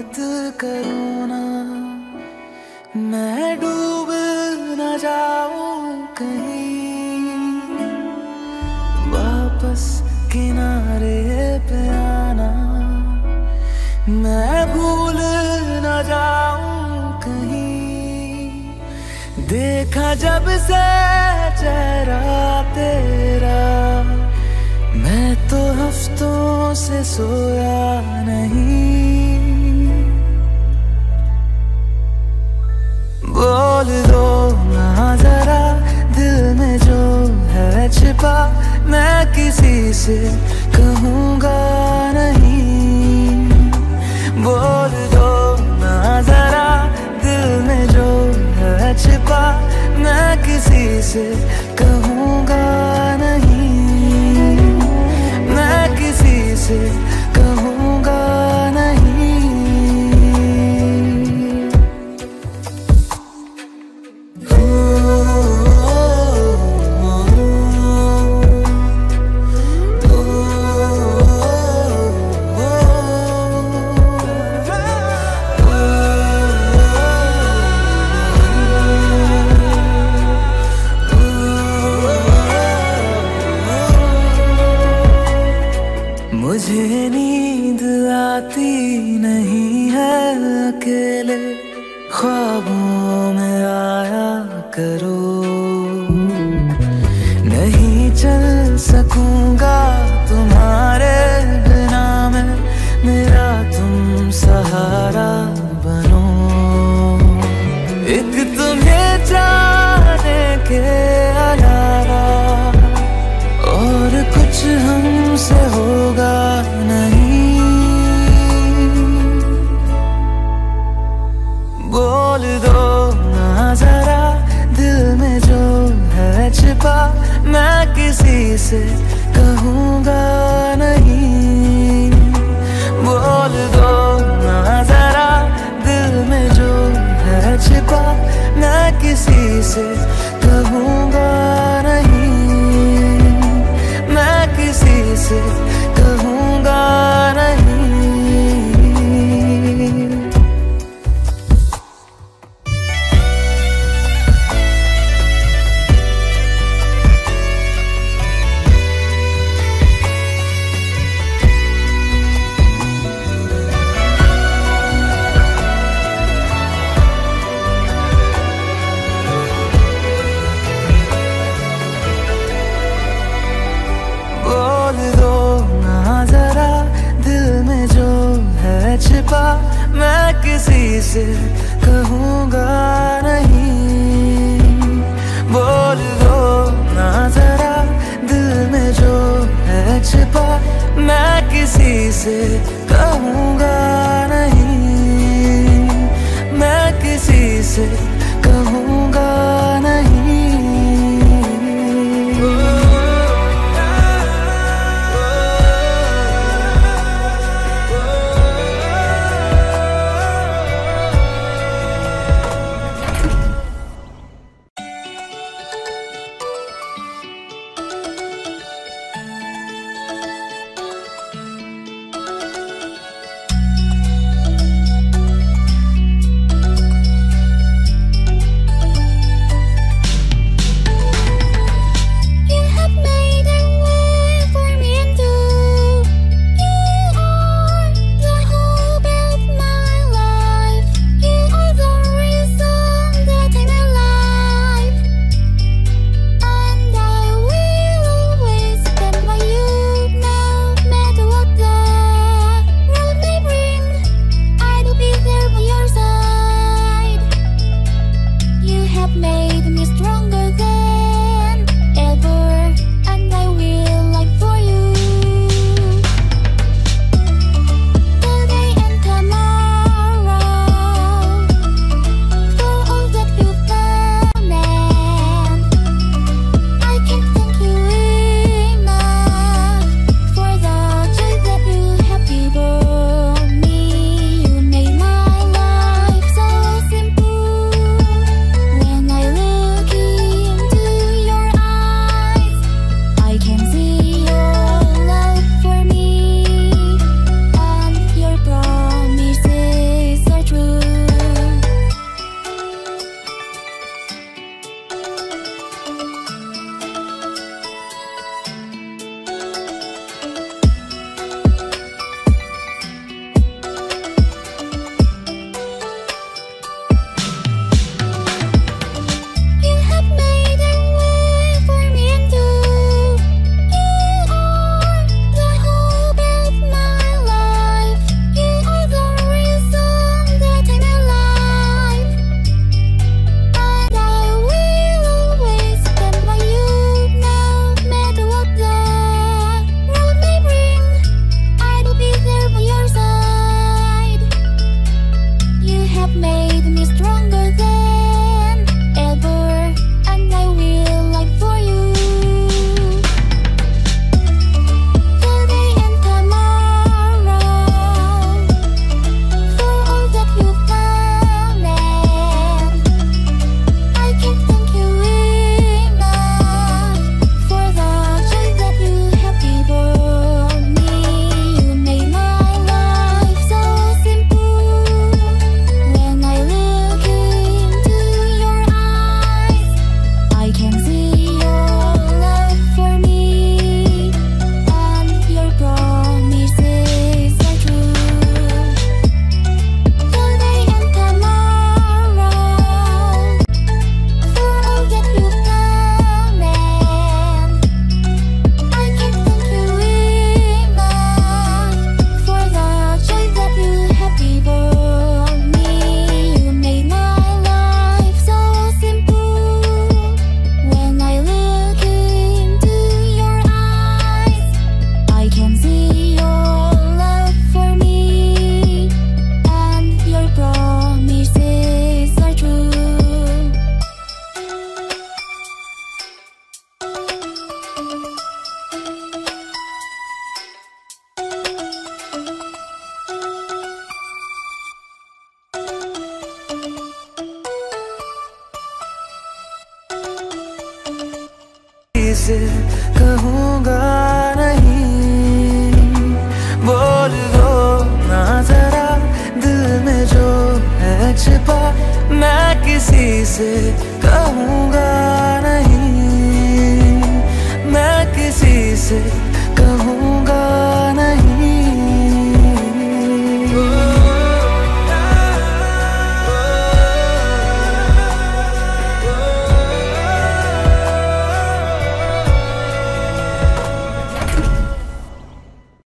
मत करो ना, मैं डूब न जाऊं कहीं, वापस किनारे पे आना, मैं भूल न जाऊं कहीं। देखा जब से चेहरा तेरा, मैं तो हफ्तों से सोया नहीं। बोल दो ना जरा दिल में जो है छिपा, मैं किसी से कहूँगा नहीं। बोल दो ना जरा दिल में जो है छिपा, मैं किसी से कहूँगा नहीं, मैं किसी से कहूँगा नहीं। मुझे नींद आती नहीं है अकेले, ख्वाबों में आया करो। नहीं चल सकूंगा तुम्हारे बिना मैं, मेरा तुम सहारा बनो। एक तुम्हें जाने के अलावा और कुछ हमसे होगा नहीं। बोल दो ना जरा दिल में जो है छिपा, मैं किसी से कहूँगा नहीं। बोल दो ना जरा दिल में जो है छिपा, मैं किसी से कहूँगा नहीं, मैं किसी से कहूँगा नहीं। छिपा मैं किसी से कहूँगा नहीं। बोल दो ना जरा दिल में जो है छिपा, मैं किसी से कहूँगा नहीं, मैं किसी से कहूँगा नहीं। से कहूँगा नहीं। बोल दो ना जरा दिल में जो है छिपा, मैं किसी से कहूँगा नहीं, मैं किसी से